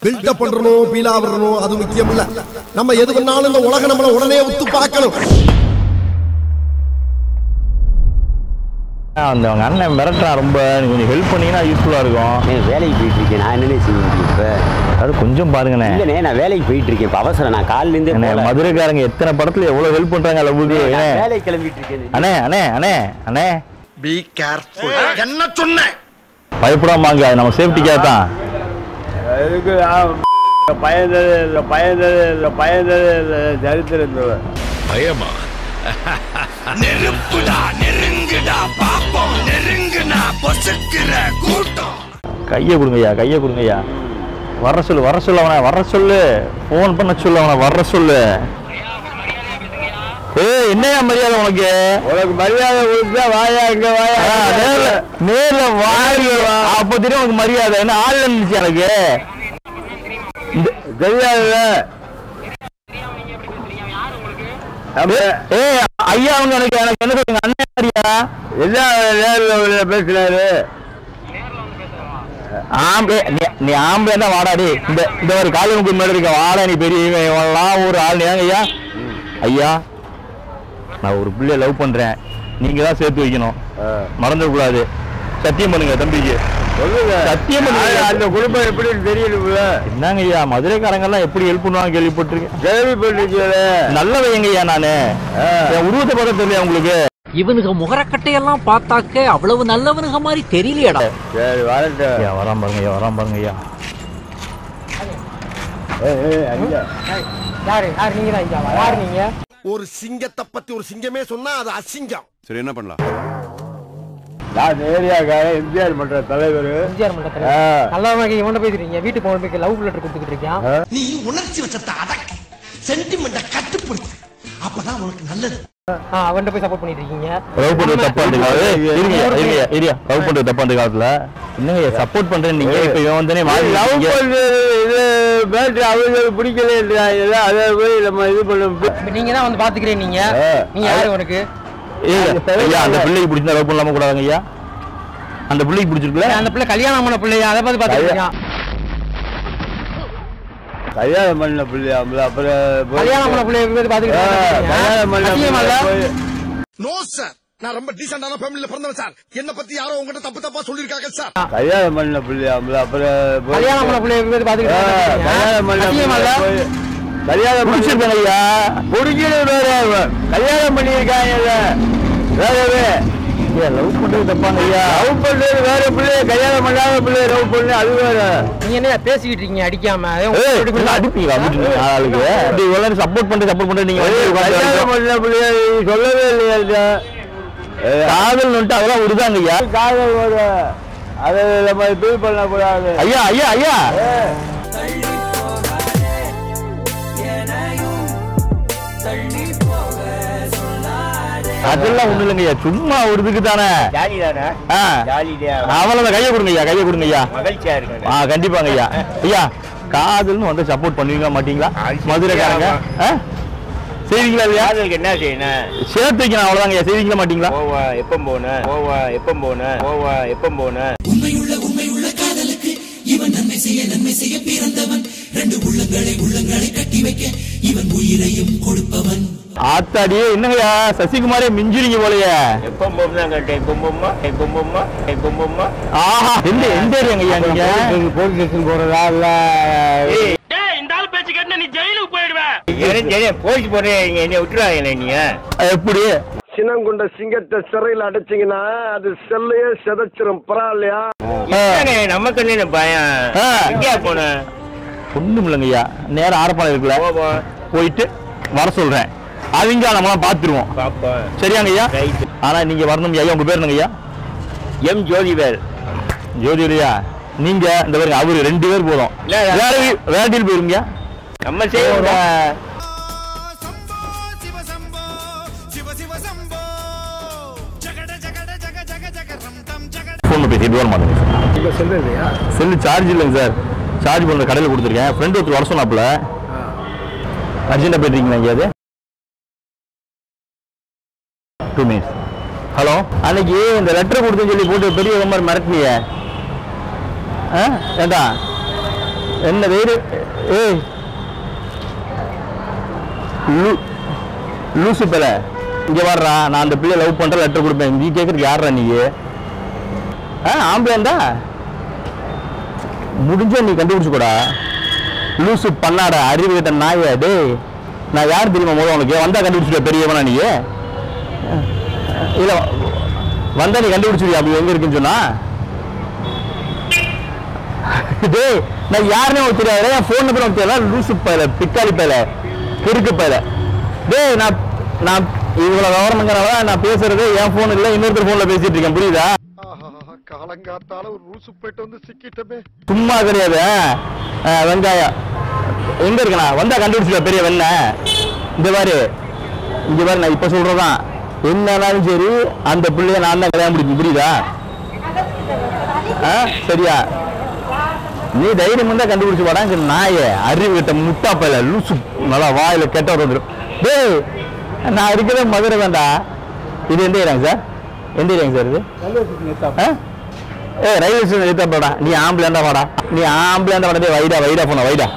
Build up பண்றணும் Beela வரணும் அது முக்கியம் இல்ல. நம்ம எது பண்ணாலும் இந்த உலகம் நம்மள உடனே உத்து பார்க்கணும். அந்த அவங்க அண்ணன் மிரட்டா ரொம்ப கொஞ்சம் ஹெல்ப் பண்ணீங்கன்னா யூஸ்ஃபுல்லா இருக்கும். வேலைக்கு போயிட்டு இருக்கேன். நான் என்ன செய்ய இப்ப அது கொஞ்சம் பாருங்கண்ணே. இல்லண்ணே நான் வேலைக்கு போயிட்டு இருக்கேன். இப்ப அவசரம். நான் காலையில இருந்தே மதுரைக்காரங்க எத்தனை படத்துல எவ்வளவு ஹெல்ப் பண்றாங்க லவ்வுக்கு. வேலைக்கு கிளம்பிட்டு இருக்கேன். அண்ணே அண்ணே அண்ணே அண்ணே பி கேர்ஃபுல். என்ன சொன்னேன்? பயப்படாம வாங்க. அது நம்ம சேஃப்டிக்காக தான். பயமா? நெருப்புடா நெருங்குடா பாப்போம் நெருங்குனா பொசுக்குற கூட்டம். கையை கொடுங்கய்யா கையை கொடுங்கய்யா. வர சொல்லு அவனை வர சொல்லு. போன் பண்ண சொல்லு அவனை வர சொல்லு. என்னையா மரியாதை உனக்கு? உனக்கு மரியாதை கொடுத்தா வாயா இங்க வாயா நேர்ல வாய். அப்ப தெரியும் உனக்கு மரியாதை. என்ன ஆள் இருந்துச்சு எனக்கு தெரியாதுல்ல. ஐயா அவங்க எனக்கு எனக்கு என்ன சொல்லுங்க அண்ணன் மாதிரியா? என்ன நேர்ல பேசுறாரு? நீ ஆம்பளை வாடாடி. இந்த ஒரு காலையில் முக்கிய மேல இருக்க வாடா. நீ பெரிய ஒரு ஆள் ஏங்க ஐயா? ஐயா நான் ஒரு பிள்ளைய லவ் பண்றேன். நீங்க தான் சேர்த்து வைக்கணும். மறந்துடக்கூடாது. சத்தியம் பண்ணுங்க தம்பிக்கு. சத்தியம் பண்ணுங்க. அந்த குடும்பம் எப்படி தெரியல. என்னங்க ஐயா மதுரைக்காரங்க எல்லாம் எப்படி ஹெல்ப் பண்ணுவாங்க கேள்விப்பட்டிருக்கேன். கேள்விப்பட்டிருக்கீங்க. நல்லவைங்க ஐயா. நானு உருவத்தை பார்த்தா தெரியல உங்களுக்கு. இவனுக்கு முகரக்கட்டையெல்லாம் பார்த்தாக்க அவ்வளவு நல்லவனுங்க மாதிரி தெரியலையடா. சரி வரட்டும். ஐயா வராம பாருங்க ஐயா வராம பாருங்க ஐயா. ஒரு சிங்கத்தை பத்தி ஒரு சிங்கமே சொன்னா அது அசிங்கம். சரி என்ன பண்ணலாம்? நான் ஏரியாக்கார எம்ஜிஆர் மன்ற தலைவர். நல்லவங்க இவன பேசுறீங்க. வீட்டுக்கு போனதுக்கு லவ் லெட்டர் கொடுத்துக்கிட்டு இருக்கான். நீ உணர்ச்சி வச்சத்தை அடக்கு. சென்டிமெண்ட கட்டுப்படுத்து. அப்பதான் உனக்கு நல்லது. அவன்கிட்ட போய் சப்போர்ட் பண்ணிட்டு இருக்கீங்க. லவ் பண்றது தப்பான காலத்துல என்னங்க சப்போர்ட் பண்றேன் நீங்க. இப்ப இவன் வந்தனே லவ் பண்றது இது பேட்டரி அவங்களுக்கு பிடிக்கல. அதை போய் நம்ம இது பண்ண. நீங்க தான் வந்து பாத்துக்கிறேன். நீங்க யாரு உனக்கு? ஐயா அந்த பிள்ளைக்கு பிடிச்சா லவ் பண்ணலாம கூடாதுங்க ஐயா. அந்த பிள்ளைக்கு பிடிச்சிருக்குல்ல. அந்த பிள்ளை கல்யாணம் பண்ண பிள்ளையா? அதை பார்த்து பாத்துக்கிறேன். கல்யாணம் பண்ண பிள்ளையா? அப்புறம் கல்யாணம் பண்ண பிள்ளைய பாத்துக்கிறேன். No sir. நான் ரொம்ப டீசென்டான ஃபேமிலில பிறந்தவன் சார். என்ன பத்தி யாரோ உங்ககிட்ட தப்பா சொல்லிருக்காங்க சார். கல்யாணம் பண்ண பிள்ளையா? அப்புறம் கல்யாணம் பண்ண பிள்ளைய பாத்துக்கிறேன். கல்யாணம் பண்ண கல்யாணம் பிடிச்சிருக்காங்க ஐயா. பிடிக்கிறது வேற. கல்யாணம் பண்ணிருக்காங்க வேறவே. லவ் பண்றது தப்பாங்க ஐயா. லவ் பண்றது வேற பிள்ளைய கல்யாணம் பண்ணாத பிள்ளைய லவ் பண்ணு அது வேற. நீங்க என்ன பேசிக்கிட்டு இருக்கீங்க அடிக்காம? அடிப்பீங்க சப்போர்ட் பண்றது நீங்க கல்யாணம் பண்ண பிள்ளைய சொல்லவே இல்லையா? காதல் வந்துட்டு அதெல்லாம் உருதாங்க ஐயா. காதல் வர அதை நம்ம ஃபீல் பண்ணக்கூடாது. ஐயா ஐயா ஐயா அதெல்லாம் ஒண்ணு இல்லைங்க ஐயா. சும்மா ஒரு இதுக்கு தானே. அவ்வளவு கையை கொடுங்க ஐயா. கையை கொடுங்க ஐயா. மகிழ்ச்சியா இருக்கு. கண்டிப்பாங்க ஐயா. ஐயா காதல்னு வந்து சப்போர்ட் பண்ணுவீங்களா மாட்டீங்களா? மதுரைக்காரங்க செய்வீங்களா இல்லையா? என்ன செய்யணும்? சேர்த்து வைக்கணும் அவ்வளவுதாங்க ஐயா. செய்வீங்களா மாட்டீங்களா? எப்ப போன உண்மையுள்ள காதலுக்கு இவன் நன்மை செய்ய பிறந்தவன். ரெண்டு உள்ளங்களை கட்டி வைக்க இவன் உயிரையும் கொடுப்பவன். ஆத்தாடியே என்னங்கய்யா சசிகுமாரே மிஞ்சுறீங்க போலயே. எப்ப போம்தான் கேட்டேன். கும்பம்மா. ஆஹா எந்த ஏரியாங்க ஐயா நீங்க? போலீஸ் ஸ்டேஷன் போறதா இல்ல? இந்த ஆள் பேச்சு கேட்டு நீ ஜெயிலுக்கு போயிடுவேன். போலீஸ் போறேன். என்ன விட்டுருவாங்க நீங்க? எப்படி சினங்கொண்ட சிங்கத்தை சிறையில் அடைச்சிங்கன்னா அது செல்லையே செதைச்சிரும். பரவாயில்லையா? நமக்கு என்ன பயம்? எங்கேயா போன? ஒண்ணும் இல்லைங்க ஐயா. நேரம் ஆரப்பாளையம் இருக்குல்ல போயிட்டு வர சொல்றேன். அவங்க நம்மளாம் பாத்துருவோம். சரியாங்க ஐயா? ஆனா நீங்க வரணும் ஐயா. உங்க பேர் என்னங்க ஐயா? எம் ஜோதிவேல். ஜோதியா நீங்க இந்த பாருங்க அவரு 2 பேர் போதும். வேற போயிருங்க. நம்ம செய்வோம். போன் பேசிட்டு வர மாட்டேங்க. செல்லு சார்ஜ் இல்லைங்க சார். சார்ஜ் பண்ற கடையில் கொடுத்துருக்கேன். ஃப்ரெண்ட் ஒருத்தர் வர சொன்னாப்புல. அர்ஜென்டா போயிட்டீங்களா எங்கேயாவது? 2 minutes. ஹலோ அன்னைக்கு இந்த லெட்டர் கொடுத்துன்னு சொல்லி போட்டு பெரிய மாதிரி மிரட்டினியே. ஏண்டா என்ன வேறு ஏய் லூசு பேல இங்க வர்றா, நான் அந்த பிள்ளைய லவ் பண்ற லெட்டர் கொடுப்பேன். நீ கேட்கறதுக்கு யாரா நீ? ஆம்பளேண்டா முடிஞ்ச நீ கண்டுபிடிச்சு கூடா. லூசு பண்ணாட அறிவு கிட்ட நாய. டேய் நான் யார் தெரியுமா முதல்ல உனக்கு? வந்தா கண்டுபிடிச்சுக்க பெரியவனா நீ? இல்ல வந்தா நீ கண்டுபிடிச்சிருக்கியா அப்படி எங்க இருக்குன்னு சொன்னா? டேய் நான் யாருன்னு உனக்கு தெரியாது. என் போன் நம்பர் உனக்கு தெரியல. லூசு பையல, பிக்காளி பையல, கிறுக்கு பையல. டேய் நான் இவ்வளவு கவர்மெண்ட்னால நான் பேசுறது என் போன் இல்ல, இன்னொருத்தர் போன்ல பேசிட்டு இருக்கேன். புரியுதா? காலங்காத்தால ஒரு ரூசு போயிட்டு வந்து சிக்கிட்டமே. சும்மா கிடையாது. வெங்காயம் எங்க இருக்கா? வந்தா கண்டுபிடிச்சிட பெரிய வெண்ண. இந்த மாதிரி இங்க பாரு, நான் இப்ப சொல்றதான் என்னன்னாலும் சரி அந்த பிள்ளைய நான் தான் கல்யாணம் முடிப்பேன். புரியுதா? சரியா? நீ தைரியம் வந்தா கண்டுபிடிச்சு வாடா. நாய அறிவு கிட்ட முட்டா பையல லூசு நல்லா வாயில கெட்ட வந்துடும். டேய் நான் இருக்கிறத மதுரை வேண்டா. இது எந்த ஏரியாங்க சார்? எந்த ஏரியாங்க சார் இது? ரயில்வே ஸ்டேஷன் எடுத்தா போடா. நீ ஆம்புலன்டா வாடா. நீ ஆம்புலன்டா வாடா. வைடா போன வைடா.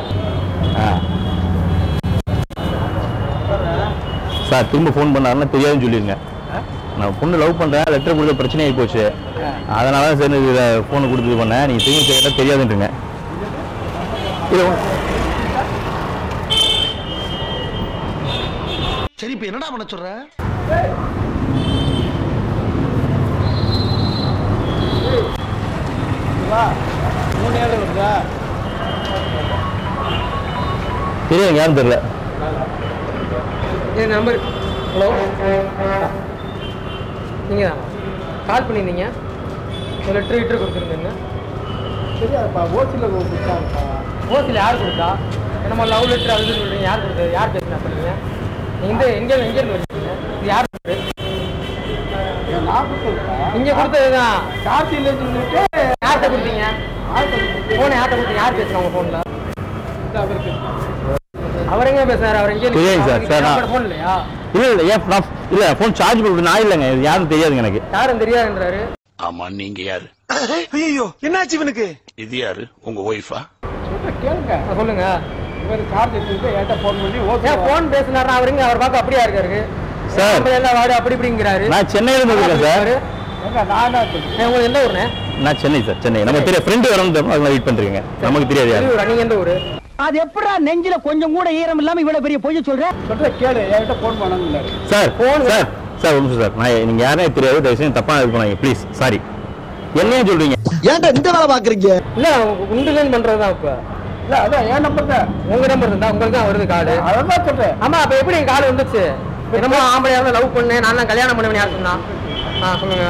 சார் திரும்ப ஃபோன் பண்ணாருன்னா தெரியாதுன்னு சொல்லிருங்க. நான் பொண்ணு லவ் பண்றேன், லெட்டர் கொடுத்த பிரச்சனை ஆகி போச்சு. அதனால தான் சரி ஃபோனு கொடுத்து பண்ணேன். நீங்க திரும்ப கேட்டா தெரியாதுன்றீங்க. சரி இப்ப என்னடா பண்ண சொல்ற? தெரியும் யாரும் தெரியல. என் நம்பர். ஹலோ நீங்கள் கால் பண்ணியிருந்தீங்க. ஒரு லெட்ரு கொடுத்துருந்தீங்க. சரியாப்பா ஓசியில் கொடுத்தாப்பா. ஓசியில் யார் கொடுத்தா? நம்ம லவ் லெட்ரு அது சொல்கிறீங்க. யார் கொடுத்தது? யார் பேசுனா சொல்லுங்க. நீங்கள் எங்கேருந்து வச்சுருக்கீங்க? இது யார் கொடுத்தது? இங்கே கொடுத்தது தான். காசியில் சொல்லிட்டு யார்கிட்ட கொடுத்தீங்க? ஃபோனை யார்கிட்ட கொடுத்தீங்க? யார் பேசுனா உங்கள் ஃபோனில்? அவர் எங்க பேசுறாரு? அவர் எங்க ஃபோன் இல்லையா? இல்ல ஃபோன் சார்ஜ் போட்டு நான் இல்லைங்க. யாரும் தெரியாதுங்க எனக்கு. யாரும் தெரியாதுன்றாரு. ஆமா நீங்க யாரு? ஐயோ என்னாச்சு இவனுக்கு? இது யாரு? உங்க ஒய்ஃபா? கேளுங்க சொல்லுங்க. இவர் சார்ஜ் எடுத்துட்டு ஏட்ட ஃபோன் பண்ணி ஃபோன் பேசினாரு. அவருங்க அவர் பார்க்க அப்படியா இருக்காரு சார்? எல்லாம் வாடு அப்படி இப்படிங்கிறாரு. நான் சென்னையில இருந்து இருக்கேன் சார். உங்களுக்கு எந்த ஊருண்ணே? நான் சென்னை சார். சென்னை நம்ம பெரிய ஃப்ரெண்டு வரணும் வெயிட் பண்றீங்க. நமக்கு தெரியாது யாரு. நீங்க எந்த ஊரு? அது எப்படா நெஞ்சில கொஞ்சம் கூட ஈரம் இல்லாம இவ்வளவு பெரிய பொய்ய சொல்ற? கேளு என்கிட்ட ஃபோன் பண்ணாங்க சார். சார் ஒரு நிமிஷம் சார். நான் நீங்க யாருனே தெரியாது. தயவுசெய்து தப்பா இது பண்ணாங்க ப்ளீஸ். சாரி. என்னையும் சொல்றீங்க? ஏன்டா இந்த வேலை பாக்குறீங்க? இல்ல உண்டுலன்னு பண்றதுதான். இப்ப இல்ல அதான் என் நம்பர் தான். உங்க நம்பர் தான். உங்களுக்கு தான் வருது கால். அதான் சொல்றேன். ஆமா அப்ப எப்படி கால் வந்துச்சு? என்னமோ ஆம்பளையாவது லவ் பண்ணேன், நான் தான் கல்யாணம் பண்ணுவேன் யார் சொன்னா? சொல்லுங்க.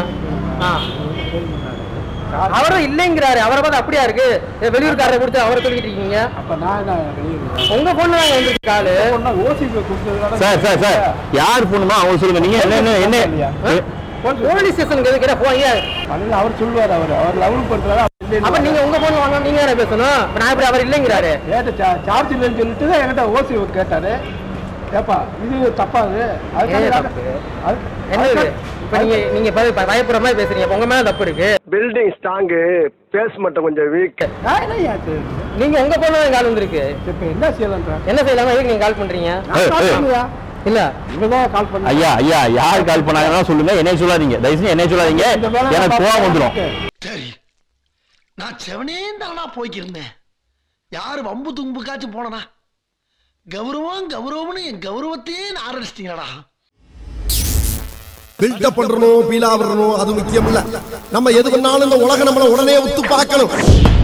அவரும் இல்லைங்கிறாரு. அவரை பார்த்து அப்படியா இருக்கு? வெளியூர்காரரை கொடுத்து அவரை சொல்லிட்டு இருக்கீங்க. உங்க பொண்ணு தான் வந்துருக்கு காலு. சார் சார் சார் யார் பொண்ணுமா அவங்க சொல்லுங்க. நீங்க என்ன போலீஸ் ஸ்டேஷனுக்கு எதுக்கு போங்க? அவர் சொல்லுவார். அவர் லவ் பண்றாரு. அப்ப நீங்க உங்க போன் வாங்க. நீங்க என்ன பேசணும்? நான் இப்படி அவர் இல்லைங்கிறாரு. சார்ஜ் இல்லைன்னு சொல்லிட்டு தான் என்கிட்ட ஓசி கேட்டாரு. ஏப்பா இது தப்பாது. என்னது? இப்ப நீங்க பயப்படுற மாதிரி பேசுறீங்க. உங்க மேல தப்பு இருக்கு. பில்டிங் ஸ்ட்ராங், பேஸ் மட்டும் கொஞ்சம் வீக். நீங்க உங்க போன கால் வந்திருக்கு. இப்ப என்ன செய்யலாம்? என்ன செய்யலாம்? எதுக்கு நீங்க கால் பண்றீங்க? இல்ல இவதான் கால் பண்ண. ஐயா யார் கால் பண்ணாங்கன்னா சொல்லுங்க. என்னைய சொல்லாதீங்க. தயவுசெய்து என்னைய சொல்லாதீங்க. எனக்கு கோவம் வந்துடும். சரி நான் செவனே தானா போய்க்கிருந்தேன். யாரு வம்பு தும்புக்காச்சும் போனா கௌரவம்னு என் கௌரவத்தையே ஆரம்பிச்சிட்டீங்களா? பில்டப் பண்றணும், பீலா வரணும் அது முக்கியம் இல்ல. நம்ம எது பண்ணாலும் இந்த உலகம் நம்மள உடனே ஒத்து பார்க்கணும்.